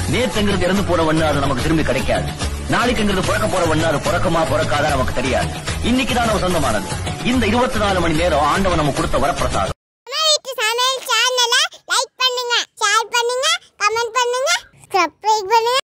நேற்றுங்கிறது இறந்து போற ஒண்ணு அது நமக்கு திரும்பி கிடைக்காது. நாளைக்குங்கிறது பிறக்க போற ஒண்ணு அது பிறக்குமா பிறக்காத நமக்கு தெரியாது. இன்னைக்குதான் நம்ம சொந்தமானது. இந்த 24 மணி நேரம் ஆண்டவன் நம்ம கொடுத்த வரப்பிரசாதம்.